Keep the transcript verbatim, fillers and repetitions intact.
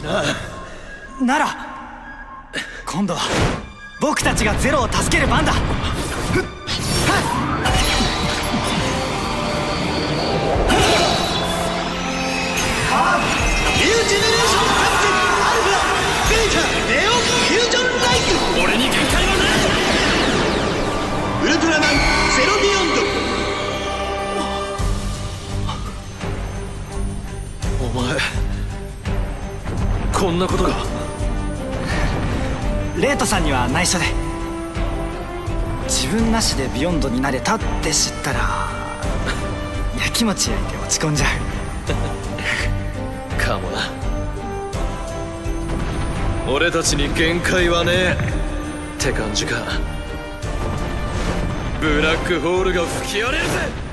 なら今度は僕たちがゼロを助ける番だ。 ニュージェネレーションキャプテンアルファベータレオンフュージョンライフ。俺に限界はない。ウルトラマンゼロビヨンド。 お前こんなことが。 レイトさんには内緒で、自分なしでビヨンドになれたって知ったらやきもち焼いて落ち込んじゃうかもな。俺たちに限界はねえって感じか。ブラックホールが吹き荒れるぜ。